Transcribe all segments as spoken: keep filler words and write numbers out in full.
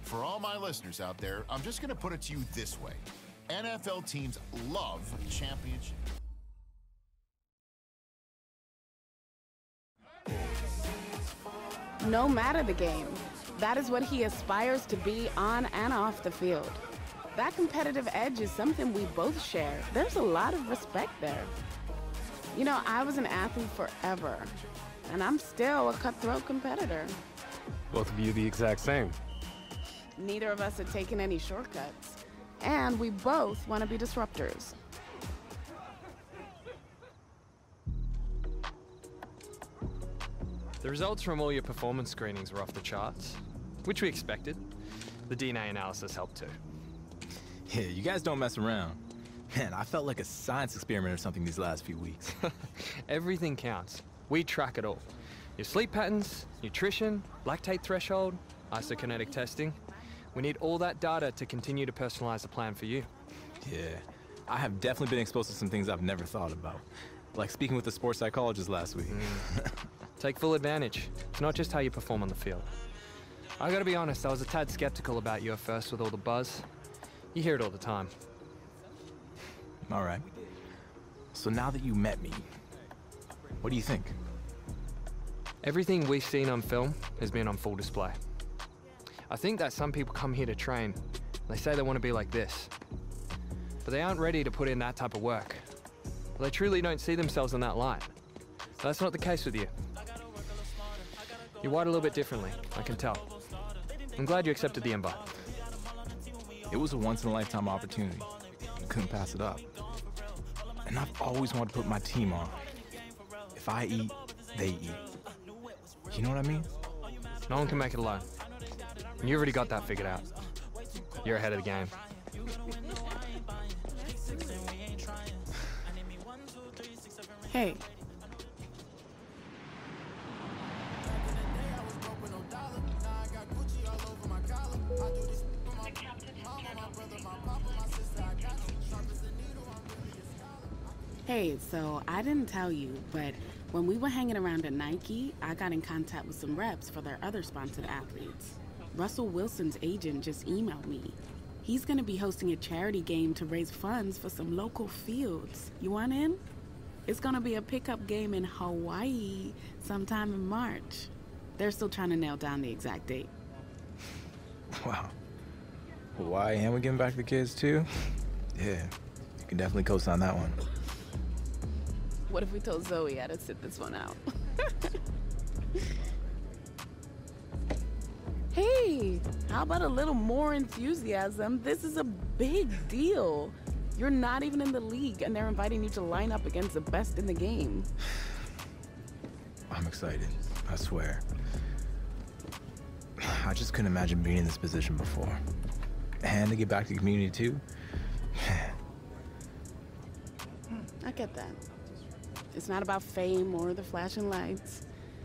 For all my listeners out there, I'm just going to put it to you this way. N F L teams love championship. No matter the game, that is what he aspires to be on and off the field. That competitive edge is something we both share. There's a lot of respect there. You know, I was an athlete forever, and I'm still a cutthroat competitor. Both of you the exact same. Neither of us have taken any shortcuts, and we both want to be disruptors. The results from all your performance screenings were off the charts, which we expected. The D N A analysis helped too. Yeah, you guys don't mess around. Man, I felt like a science experiment or something these last few weeks. Everything counts. We track it all. Your sleep patterns, nutrition, lactate threshold, isokinetic testing. We need all that data to continue to personalize a plan for you. Yeah, I have definitely been exposed to some things I've never thought about. Like speaking with the sports psychologist last week. Mm. Take full advantage. It's not just how you perform on the field. I gotta be honest, I was a tad skeptical about you at first with all the buzz. You hear it all the time. All right. So now that you met me, what do you think? Everything we've seen on film has been on full display. I think that some people come here to train. They say they want to be like this. But they aren't ready to put in that type of work. They truly don't see themselves in that light. But that's not the case with you. You're wired a little bit differently, I can tell. I'm glad you accepted the invite. It was a once-in-a-lifetime opportunity. I couldn't pass it up. And I've always wanted to put my team on. If I eat, they eat. You know what I mean? No one can make it alone. And you already got that figured out. You're ahead of the game. Hey. Hey, so I didn't tell you, but when we were hanging around at Nike, I got in contact with some reps for their other sponsored athletes. Russell Wilson's agent just emailed me. He's gonna be hosting a charity game to raise funds for some local fields. You want in? It's gonna be a pickup game in Hawaii sometime in March. They're still trying to nail down the exact date. Wow. Hawaii, and we're giving back to the kids too? Yeah, you can definitely co-sign that one. What if we told Zoe how to sit this one out? Hey, how about a little more enthusiasm? This is a big deal. You're not even in the league, and they're inviting you to line up against the best in the game. I'm excited, I swear. I just couldn't imagine being in this position before. And to get back to the community too. I get that. It's not about fame or the flashing lights.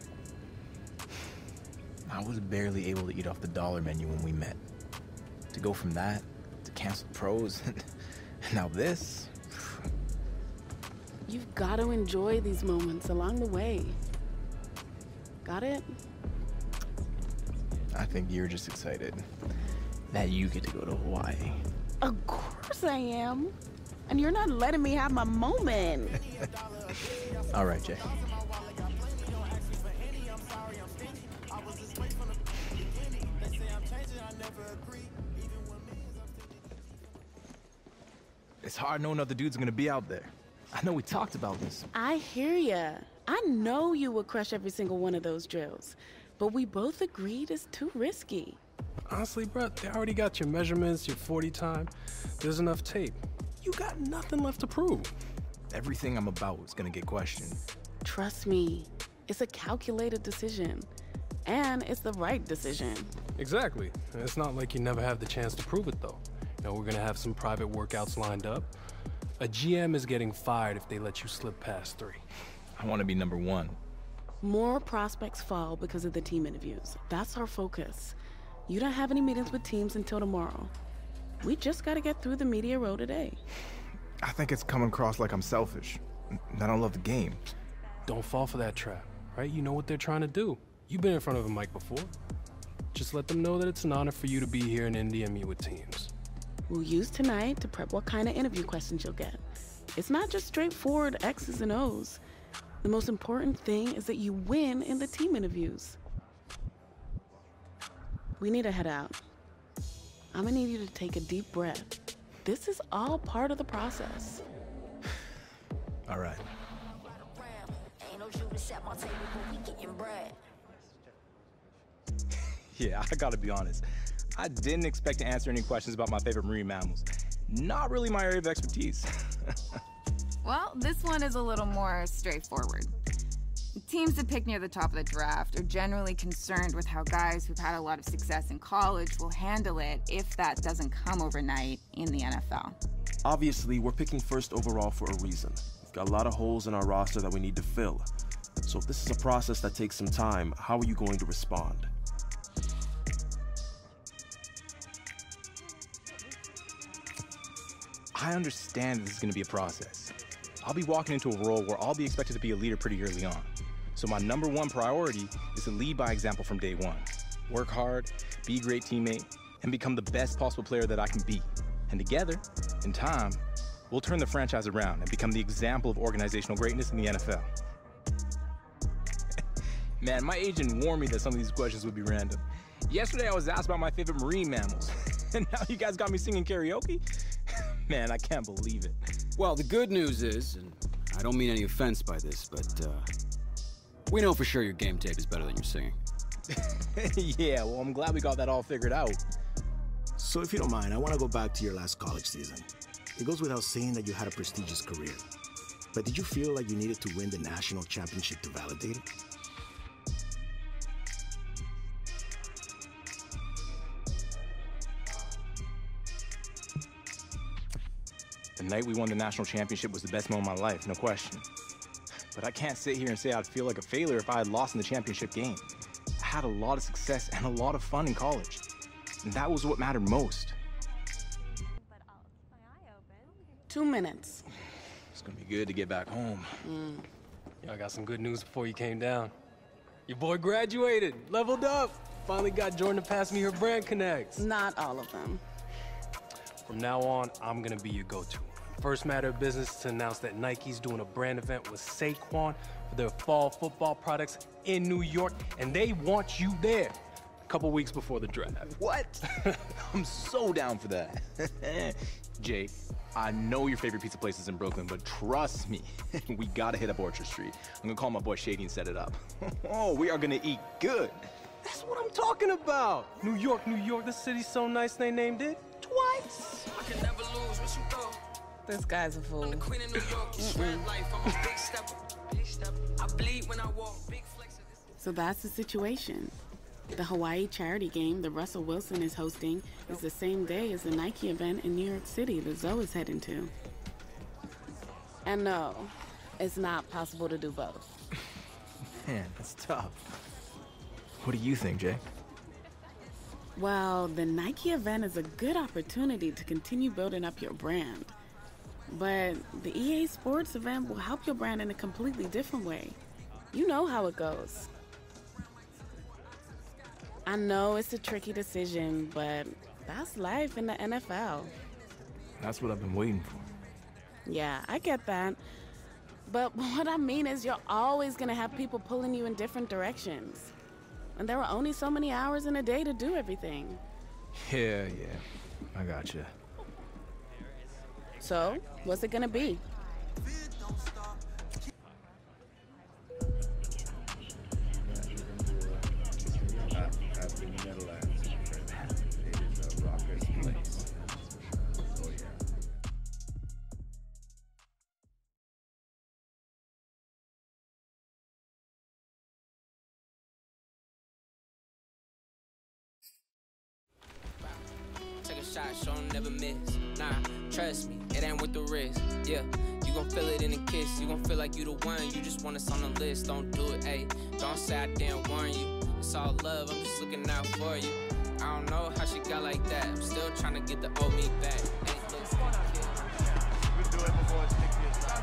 I was barely able to eat off the dollar menu when we met. To go from that to canceled pros, and now this. You've got to enjoy these moments along the way. Got it? I think you're just excited that you get to go to Hawaii. Of course I am. And you're not letting me have my moment. All right, Jay. It's hard knowing other dudes are gonna be out there. I know we talked about this. I hear ya. I know you would crush every single one of those drills, but we both agreed it's too risky. Honestly, bro, they already got your measurements, your forty time. There's enough tape. You got nothing left to prove. Everything I'm about is gonna get questioned. Trust me, it's a calculated decision. And it's the right decision. Exactly. And it's not like you never have the chance to prove it, though. You know, we're gonna have some private workouts lined up. A G M is getting fired if they let you slip past three. I want to be number one. More prospects fall because of the team interviews. That's our focus. You don't have any meetings with teams until tomorrow. We just gotta get through the media row today. I think it's coming across like I'm selfish. I don't love the game. Don't fall for that trap, right? You know what they're trying to do. You've been in front of a mic before. Just let them know that it's an honor for you to be here in Indy and meet with teams. We'll use tonight to prep what kind of interview questions you'll get. It's not just straightforward X's and O's. The most important thing is that you win in the team interviews. We need to head out. I'm gonna need you to take a deep breath. This is all part of the process. All right. Yeah, I gotta be honest. I didn't expect to answer any questions about my favorite marine mammals. Not really my area of expertise. Well, this one is a little more straightforward. Teams that pick near the top of the draft are generally concerned with how guys who've had a lot of success in college will handle it if that doesn't come overnight in the N F L. Obviously, we're picking first overall for a reason. We've got a lot of holes in our roster that we need to fill. So if this is a process that takes some time, how are you going to respond? I understand this is going to be a process. I'll be walking into a role where I'll be expected to be a leader pretty early on. So my number one priority is to lead by example from day one. Work hard, be a great teammate, and become the best possible player that I can be. And together, in time, we'll turn the franchise around and become the example of organizational greatness in the N F L. Man, my agent warned me that some of these questions would be random. Yesterday I was asked about my favorite marine mammals, and now you guys got me singing karaoke? Man, I can't believe it. Well, the good news is, and I don't mean any offense by this, but uh, we know for sure your game tape is better than your singing. Yeah, well, I'm glad we got that all figured out. So if you don't mind, I want to go back to your last college season. It goes without saying that you had a prestigious career. But did you feel like you needed to win the national championship to validate it? The night we won the national championship was the best moment of my life, no question. But I can't sit here and say I'd feel like a failure if I had lost in the championship game. I had a lot of success and a lot of fun in college. And that was what mattered most. Two minutes. It's gonna be good to get back home. Mm. Yo, I got some good news before you came down. Your boy graduated, leveled up. Finally got Jordan to pass me her brand connects. Not all of them. From now on, I'm gonna be your go-to. First matter of business to announce that Nike's doing a brand event with Saquon for their fall football products in New York, and they want you there a couple weeks before the draft. What? I'm so down for that. Jay, I know your favorite pizza place is in Brooklyn, but trust me, we gotta hit up Orchard Street. I'm gonna call my boy Shady and set it up. Oh, we are gonna eat good. That's what I'm talking about. New York, New York, the city's so nice they named it twice. I can never lose, what you go? This guy's a fool. I'm the queen of New York, you shred life, I'm a big stepper. Big stepper. I bleed when I walk, big flex. So that's the situation. The Hawaii charity game that Russell Wilson is hosting is the same day as the Nike event in New York City that Zoe is heading to. And no, it's not possible to do both. Man, that's tough. What do you think, Jay? Well, the Nike event is a good opportunity to continue building up your brand. But the E A Sports event will help your brand in a completely different way. You know how it goes. I know it's a tricky decision, but that's life in the N F L. That's what I've been waiting for. Yeah, I get that. But what I mean is you're always gonna have people pulling you in different directions. And there are only so many hours in a day to do everything. Yeah, yeah, I gotcha. So, what's it gonna be? Take a shot, show 'em never miss. Nah, trust me, it ain't worth the risk. Yeah, you gon' feel it in a kiss. You gon' feel like you the one. You just want us on the list. Don't do it, ayy. Don't say I didn't warn you. It's all love, I'm just looking out for you. I don't know how she got like that. I'm still trying to get the old me back. Ain't looks like a kid. We do it before it's six years back.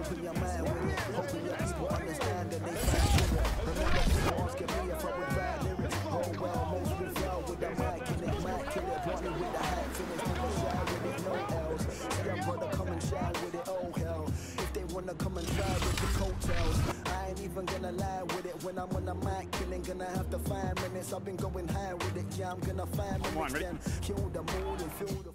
open your mind with it. Hoping your people understand and they find spirit. Remember people asking me if I would write lyrics. Oh well, most will fail with the mic, kill it, mic, kill it. Brought me with the hat, finish people shout with it, no else. See your brother come and shout with it, oh hell. If they wanna come and try with the coattails, I ain't even gonna lie with it. When I'm on the mic, killing, gonna have to five minutes. I've been going high with it, yeah, I'm gonna find minutes. Then kill the mood and feel the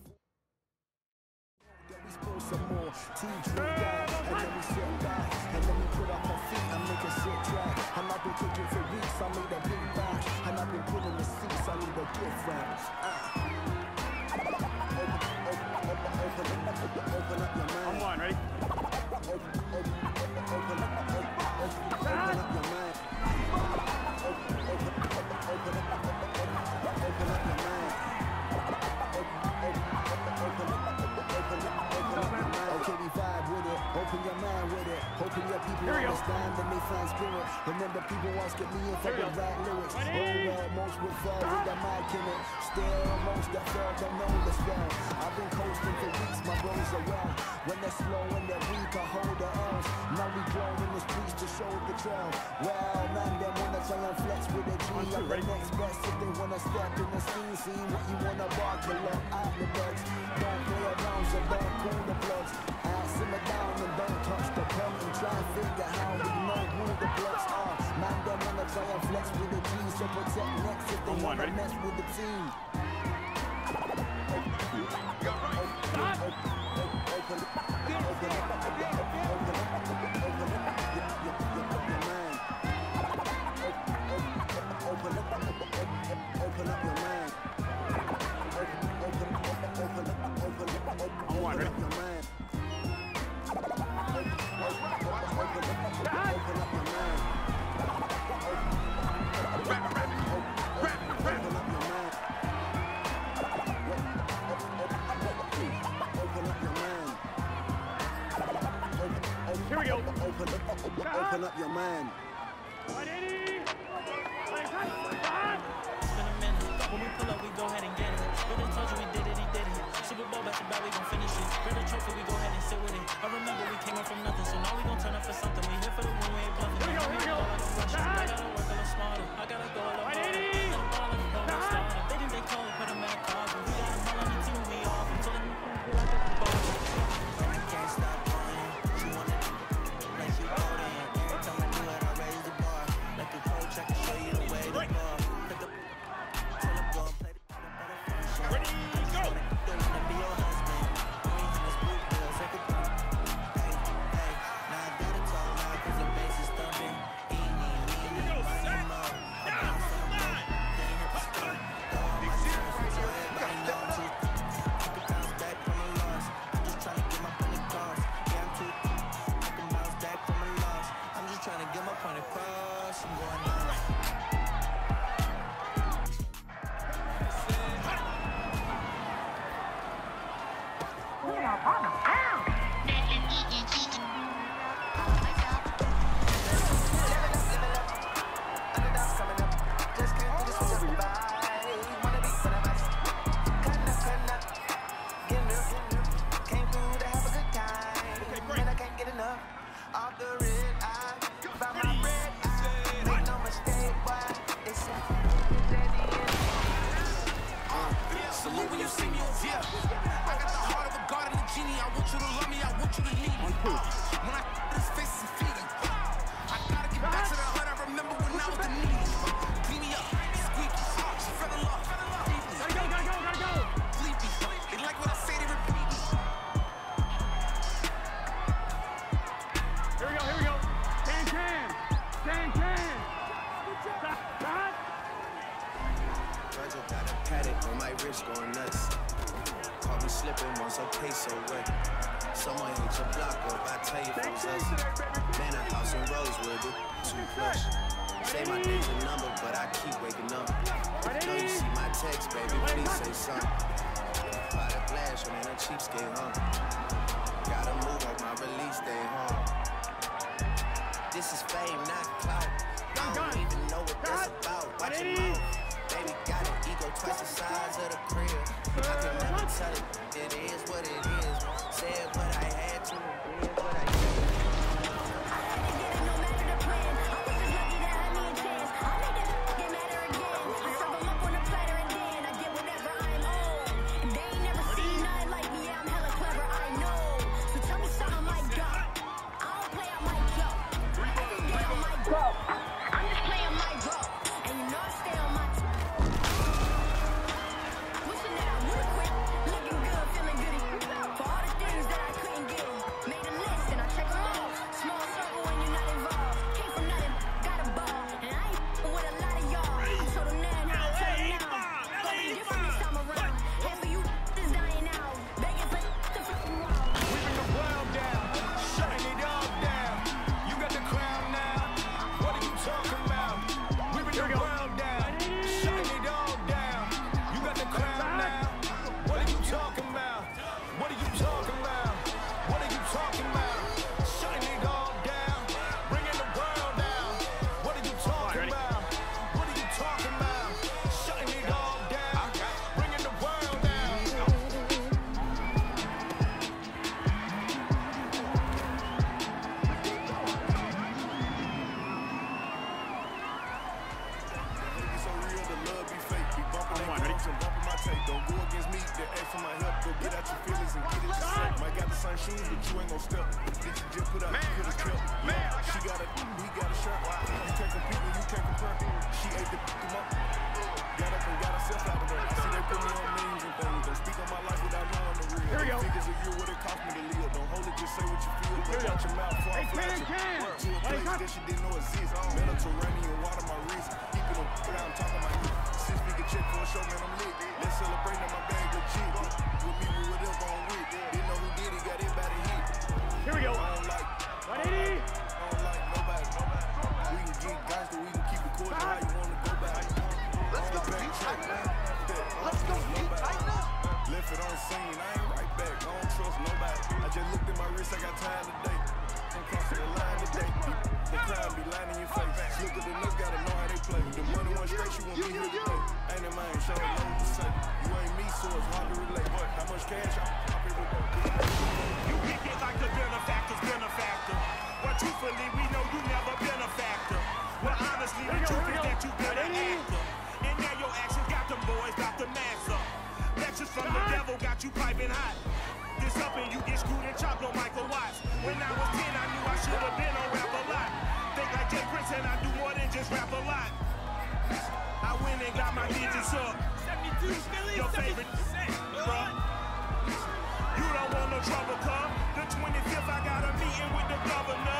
spill some more, tea drink that, and then we sit back, and then we put up my feet and make a shit track. And I've been cooking for weeks, I made a big batch, and I've been putting the seats, I need a gift wrap. Uh. Open, open, open, open, open, open up your mind. I'm one, ready? Open, open, open, open, open, open up your mind. Open, open, open, open, open, open up your mind. Okay, we vibe with it, open your mind with it. Hoping your people understand and they find spirit. Remember people asking me if I would write lyrics. Oh well, most would fall with the mic in it. Still, most that fell don't know the spell. I've been coasting for weeks, my bros are well. When they're slow and they're weak, I hold the L's. Now we grow in the streets to show the trail. Well, man, they wanna try and flex with a G. I'm the next best if they wanna step in the scene. See what you wanna bark, the lock out the bugs. Don't play around, so don't cool the plugs. I simmer down and don't touch the pump and try and figure how we know who the blocks are. Man, they wanna try and flex with the G, so protect next if they wanna mess with the team. Here we go. Open, open, open up your mind. one eighty. It's been a minute. When we pull up, we go ahead and get it. Brother told you we did it, he did it. Super Bowl back to back, we gon' finish it. Brother trophy, we go ahead and sit with it. I remember we came up from nothing, so now we gon' turn up for something. We here for the win, we ain't bluffing. Here we go, here we go. I gotta work a little smarter. I gotta go a little harder. Let them ball like a goal starter. They think they cold, put them in a car. But we got them all on the team, we off. Until they feel like it's the ball. I can't stop playing. You wanna do like you hold in. Every time I do it, I raise the bar. Like a coach, I can show you the way to ball. Pick up, tell them go play the better. Ready, go! Don't wanna be your husband. We ain't in this blue bill, take a pump. Hey, hey, now I gotta talk loud cause the bass is thumping. Eeny, meeny, miny, mo. I got some more. They ain't hit the start. Go on my terms, so everybody know I'm too. I can bounce back from a loss. I'm just trying to get my point across. Yeah, I'm too. I can bounce back from a loss. I'm just trying to get my point across. I'm going on. Salute when you see me, yeah. I got the heart of a god and a genie. I want you to love me, I want you to need me. Uh, when I this face is feeding, I gotta get back to the hood. I remember when I was the needy. Clean me up, squeaky, she fell in love. Gotta go, gotta go, gotta go. Sleepy, they like what I say, they repeat me. Here we go, here we go. Can, can, can, can. Virgil got a paddock on my wrist going nuts. Caught me slipping once, okay, so what? Someone hit your block up, I tell you if it was us. Man, a house in Rosewood, it too plush. Say my name's a number, but I keep waking up. Know you see my text, baby, please say something. By the flash, I'm in a cheapskate, huh? Gotta move on my release day, huh? This is fame, not clout. I don't even know what that's about. Watch your mouth. Baby got an ego twice the size of the crib. I can never tell it. It is what it is. Said what I had to, did what I did. shoes, but you ain't gon' step. Did you just put out man, you could've kept? Man, she got a, he got a shirt. You can't compete when you can't compare. She ate the him up. Got up and got herself out of there. I see they put me on memes and things. Don't speak on my life without knowing the real. Here we go. Figures a year what it cost me to live. Don't hold it, just say what you feel. But watch your mouth before I flash it. To a place that she didn't know exists. Mediterranean water, my wrist. Keeping them down, talking my heat. Six figure check for a show, man, I'm lit. Let's celebrate in my bag legit. With me, we whatever I'm with. Didn't know who did it, got it by the hit. Here we go. I don't like, one eighty. I don't like nobody. We can get gangster, we can keep it cordial. How you wanna go back? Let's go, back check, man. Let's go, left it on scene, I ain't right back. I don't trust nobody. I just looked at my wrist, I got time today. I'm crossing the line today. The crowd be lying in your face. Look at the niggas, gotta know how they play. The money went straight, you won't be here today. Ain't in mind, show it low to say. You ain't me, so it's hard to relate. How much cash I pop it with? You kick it like the benefactor's benefactor. But truthfully, we know you never been a factor. Well, honestly, the truth is that you've been an actor. And now your actions got them boys, got the max up. Lectures from the devil got you piping hot. This up and you get screwed and chopped on Michael Watts. When I was ten, I knew I should have been on rap a lot. Think like Jay Prince and I do more than just rap a lot. I went and got my digits up. Your favorite, bruh. You don't want no trouble, come. The twenty-fifth, I got a meeting with the governor.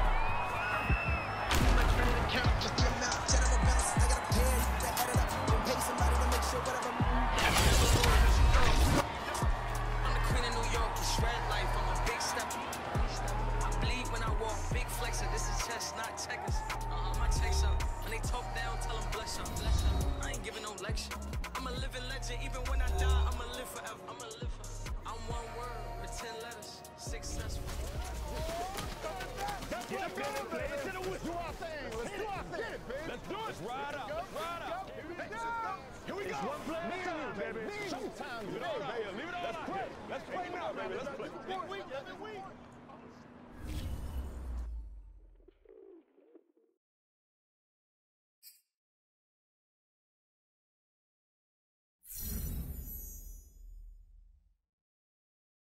Just come out, chat up a bounce. I got a pen to add it up and pay somebody to make sure whatever. I'm the queen of New York, you shred life. I'm a big step. I bleed when I walk, big flexer. This is chess, not checkers. Uh-huh, my checks up. When they talk down, tell them bless up, bless up. I ain't giving no lecture. I'm a living legend, even when I die, I'ma live forever. I'ma live forever. I'm one word with ten letters, successful. Get up in it, play it to the whistle. Do our thing. Let's do our thing. Let's do it. Let's ride out. Let's ride out. Here we go. Here we go. It's one play at a time, baby. Showtime today, baby. Leave it all out. Let's play. Let's play now, baby. Let's play. Big week. Big week.